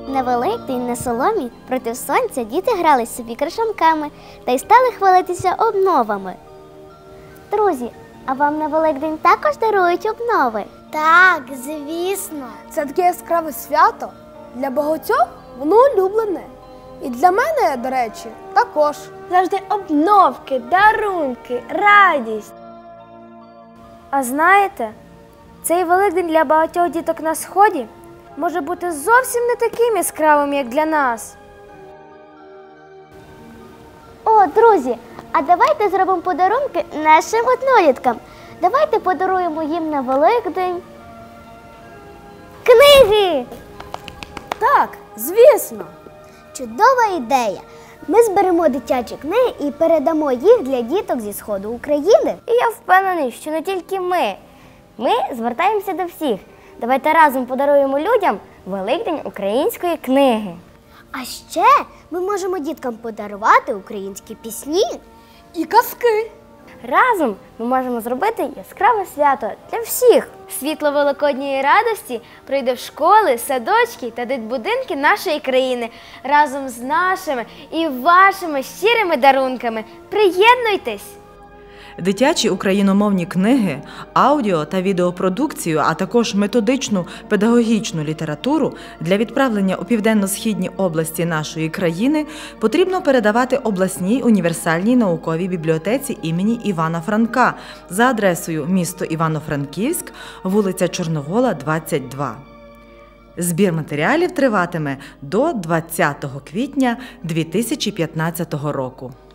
На Великдень на соломі проти сонця діти грались собі крашанками та й стали хвалитися обновами. Друзі, а вам на Великдень також дарують обнови? Так, звісно. Це таке яскраве свято. Для багатьох воно улюблене. І для мене, до речі, також. Завжди обновки, дарунки, радість. А знаєте, цей Великдень для багатьох діток на Сході може бути зовсім не таким яскравим, як для нас. О, друзі, а давайте зробимо подарунки нашим одноліткам. Давайте подаруємо їм на Великдень книги! Так, звісно. Чудова ідея! Ми зберемо дитячі книги і передамо їх для діток зі Сходу України. І я впевнений, що не тільки ми. Ми звертаємося до всіх. Давайте разом подаруємо людям Великдень української книги. А ще ми можемо діткам подарувати українські пісні. І казки. Разом ми можемо зробити яскраве свято для всіх. Світло Великодньої радості прийде в школи, садочки та дитбудинки нашої країни разом з нашими і вашими щирими дарунками. Приєднуйтесь! Дитячі україномовні книги, аудіо та відеопродукцію, а також методичну педагогічну літературу для відправлення у південно-східні області нашої країни потрібно передавати обласній універсальній науковій бібліотеці імені Івана Франка за адресою місто Івано-Франківськ, вулиця Чорновола, 22. Збір матеріалів триватиме до 20 квітня 2015 року.